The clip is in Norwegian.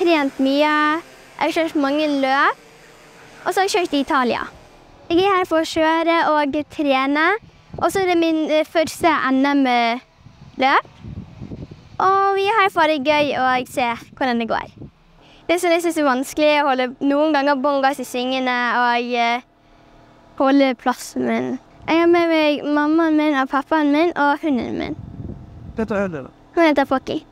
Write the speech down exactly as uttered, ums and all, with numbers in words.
trent mye, jeg har kjørt mange løp, og så har jeg kjørt i Italia. Jeg er her for å kjøre og trene, og så er det min første N M-løp. Og vi er her for det gøy å se hvordan det går. Det som jeg synes er vanskelig er å holde noen ganger bånn gass i svingene og holde plassen min. Jeg har med meg mammaen min og pappaen min og hunden min. Hva heter hunden din? Hun heter Pocky.